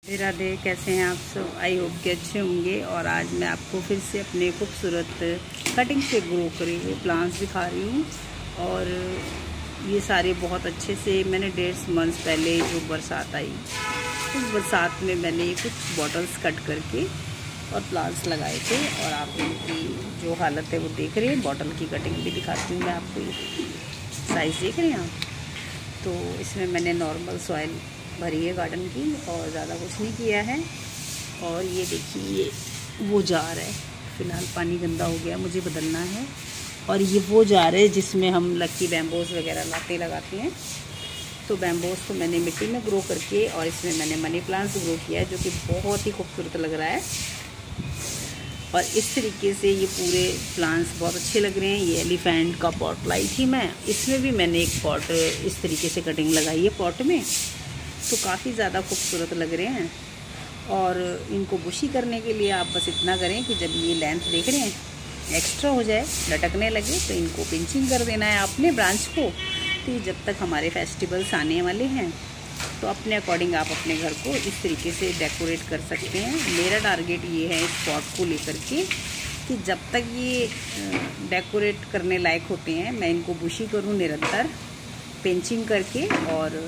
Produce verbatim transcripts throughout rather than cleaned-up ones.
राधे राधे। कैसे हैं आप सब? आई होप के अच्छे होंगे। और आज मैं आपको फिर से अपने खूबसूरत कटिंग से ग्रो करे हुए प्लांट्स दिखा रही हूँ। और ये सारे बहुत अच्छे से मैंने डेढ़ मंथ पहले जो बरसात आई, उस बरसात में मैंने ये कुछ बॉटल्स कट करके और प्लांट्स लगाए थे। और आप इनकी जो हालत है वो देख रहे हैं। बॉटल की कटिंग भी दिखाती हूँ मैं आपको। ये साइज़ देख रहे हैं आप? तो इसमें मैंने नॉर्मल सॉइल भरी है गार्डन की और ज़्यादा कुछ नहीं किया है। और ये देखिए, ये वो जार है, फ़िलहाल पानी गंदा हो गया, मुझे बदलना है। और ये वो जार है जिसमें हम लक्की बैम्बोस वगैरह लाते लगाते हैं। तो बैम्बोस को मैंने मिट्टी में ग्रो करके और इसमें मैंने मनी प्लांट्स ग्रो किया है, जो कि बहुत ही खूबसूरत लग रहा है। और इस तरीके से ये पूरे प्लांट्स बहुत अच्छे लग रहे हैं। ये एलिफेंट का पॉट लाई थी मैं, इसमें भी मैंने एक पॉट इस तरीके से कटिंग लगाई है पॉट में, तो काफ़ी ज़्यादा खूबसूरत लग रहे हैं। और इनको बुशी करने के लिए आप बस इतना करें कि जब ये लेंथ देख रहे हैं एक्स्ट्रा हो जाए, लटकने लगे, तो इनको पिंचिंग कर देना है आपने ब्रांच को। तो ये जब तक हमारे फेस्टिवल्स आने वाले हैं, तो अपने अकॉर्डिंग आप अपने घर को इस तरीके से डेकोरेट कर सकते हैं। मेरा टारगेट ये है इस पॉट को लेकर के कि जब तक ये डेकोरेट करने लायक होते हैं, मैं इनको बुशी करूँ निरंतर पिंचिंग करके। और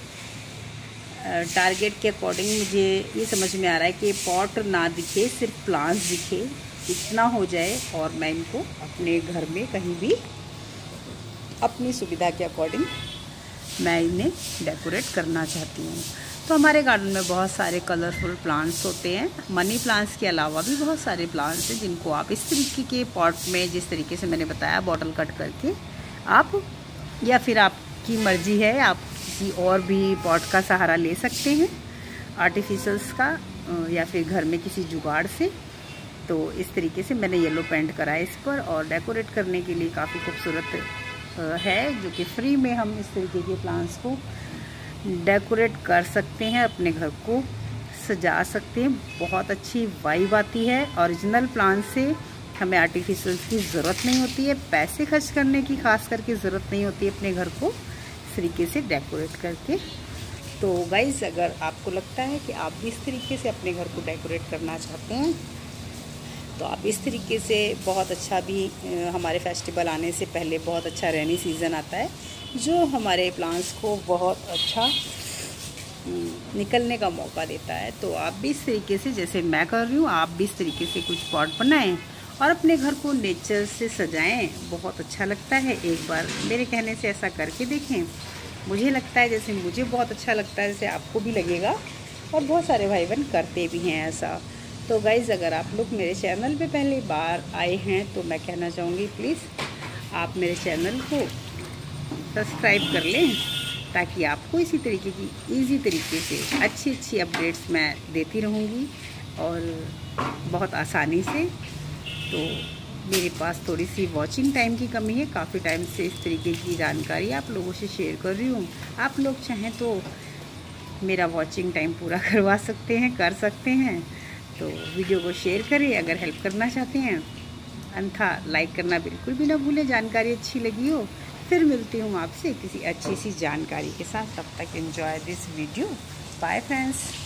टारगेट के अकॉर्डिंग मुझे ये समझ में आ रहा है कि पॉट ना दिखे, सिर्फ प्लांट्स दिखे, इतना हो जाए। और मैं इनको अपने घर में कहीं भी अपनी सुविधा के अकॉर्डिंग मैं इन्हें डेकोरेट करना चाहती हूँ। तो हमारे गार्डन में बहुत सारे कलरफुल प्लांट्स होते हैं। मनी प्लांट्स के अलावा भी बहुत सारे प्लांट्स हैं जिनको आप इस तरीके के पॉट में, जिस तरीके से मैंने बताया, बॉटल कट करके आप, या फिर आपकी मर्जी है, आप किसी और भी पॉट का सहारा ले सकते हैं, आर्टिफिशियल्स का, या फिर घर में किसी जुगाड़ से। तो इस तरीके से मैंने येलो पेंट करा है इस पर, और डेकोरेट करने के लिए काफ़ी खूबसूरत है, जो कि फ्री में हम इस तरीके के प्लांट्स को डेकोरेट कर सकते हैं, अपने घर को सजा सकते हैं। बहुत अच्छी वाइब आती है। ओरिजिनल प्लांट से हमें आर्टिफिशियल्स की ज़रूरत नहीं होती है, पैसे खर्च करने की खास करके ज़रूरत नहीं होती है अपने घर को इस तरीके से डेकोरेट करके। तो गाइज़, अगर आपको लगता है कि आप भी इस तरीके से अपने घर को डेकोरेट करना चाहते हैं, तो आप इस तरीके से बहुत अच्छा भी, हमारे फेस्टिवल आने से पहले बहुत अच्छा रेनी सीज़न आता है, जो हमारे प्लांट्स को बहुत अच्छा निकलने का मौका देता है। तो आप भी इस तरीके से, जैसे मैं कर रही हूँ, आप भी इस तरीके से कुछ पॉट बनाएं और अपने घर को नेचर से सजाएं। बहुत अच्छा लगता है। एक बार मेरे कहने से ऐसा करके देखें। मुझे लगता है, जैसे मुझे बहुत अच्छा लगता है, जैसे आपको भी लगेगा। और बहुत सारे भाई बहन करते भी हैं ऐसा। तो गाइज़, अगर आप लोग मेरे चैनल पे पहली बार आए हैं, तो मैं कहना चाहूँगी प्लीज़ आप मेरे चैनल को सब्सक्राइब कर लें, ताकि आपको इसी तरीके की इजी तरीके से अच्छी अच्छी अपडेट्स मैं देती रहूँगी, और बहुत आसानी से। तो मेरे पास थोड़ी सी वॉचिंग टाइम की कमी है, काफ़ी टाइम से इस तरीके की जानकारी आप लोगों से शेयर कर रही हूँ। आप लोग चाहें तो मेरा वॉचिंग टाइम पूरा करवा सकते हैं, कर सकते हैं। तो वीडियो को शेयर करें अगर हेल्प करना चाहते हैं, अन्यथा लाइक करना बिल्कुल भी ना भूलें, जानकारी अच्छी लगी हो। फिर मिलती हूँ आपसे किसी अच्छी सी जानकारी के साथ। तब तक enjoy this video. Bye friends.